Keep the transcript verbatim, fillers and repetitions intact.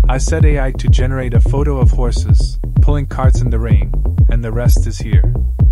I set A I to generate a photo of horses, pulling carts in the rain, and the rest is here.